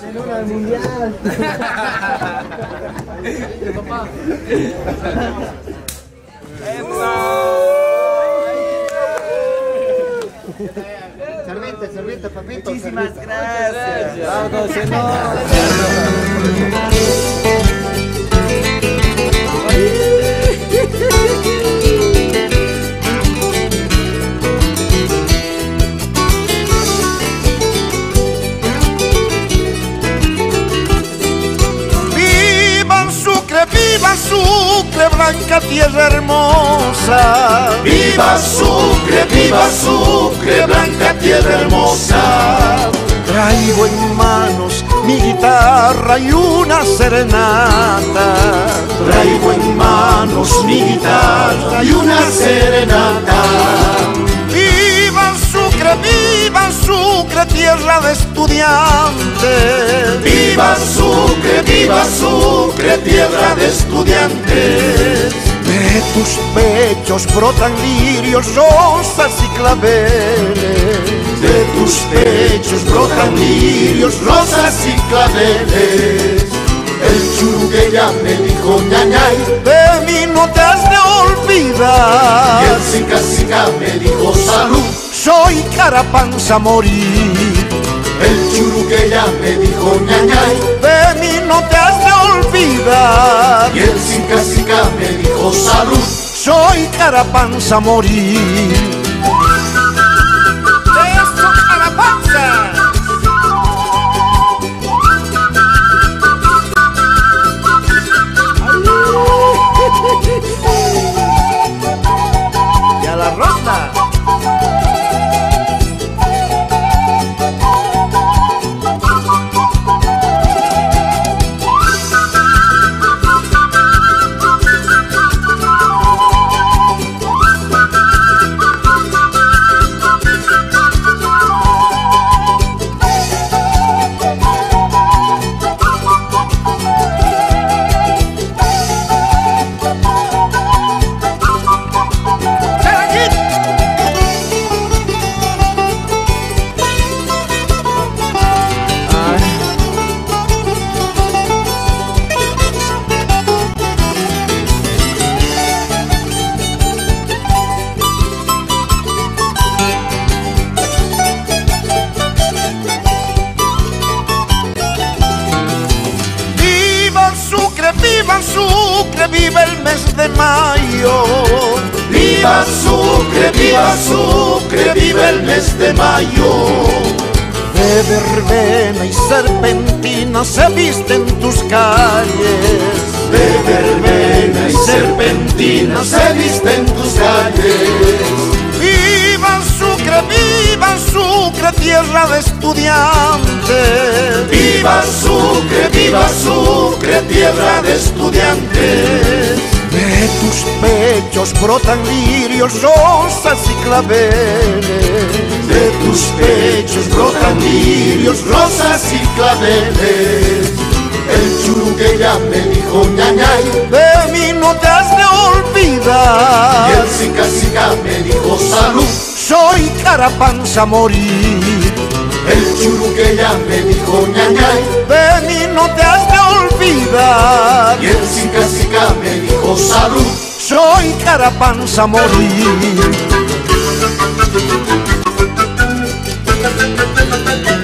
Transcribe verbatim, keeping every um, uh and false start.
en una del mundial. Papá. Serviente, serviente, papito. Muchísimas gracias. Vamos, señor. ¡Viva Sucre, blanca tierra hermosa! ¡Viva Sucre, viva Sucre, blanca tierra hermosa! Traigo en manos mi guitarra y una serenata. Traigo en manos mi guitarra y una serenata. ¡Viva Sucre, viva Sucre, tierra de estudiantes! ¡Viva Sucre, viva Sucre, tierra de estudiantes! De tus pechos brotan lirios, rosas y claveles. De tus pechos brotan lirios, rosas y claveles. El Churruqueya me dijo ñañay, de mí no te has de olvidar. Y el Sica Sica me dijo salud, soy Carapanza morir. El Churruqueya me dijo ñañay, de mí no te has de olvidar. Y el Sica Sica me dijo salud, soy Carapanza morir. ¡Eso, Carapanza! Y a la ronda. ¡Viva Sucre, viva el mes de mayo! ¡Viva Sucre, viva Sucre, viva el mes de mayo! De verbena y serpentina se visten tus calles. De verbena y serpentina se visten tus calles. ¡Viva Sucre, viva Sucre, tierra de estudiantes! ¡Viva Sucre, viva Sucre, tierra de estudiantes! De tus pechos brotan lirios, rosas y claveles. De tus pechos brotan lirios, rosas y claveles. El Churruqueya me dijo ñañay, de mí no te has de olvidar. Y el Sica Sica me dijo salud, soy Carapanza morir. El Churruqueya me dijo ñañay, de mí no te has de olvidar. Y el Sica Sica me dijo salud, soy Carapanza morir.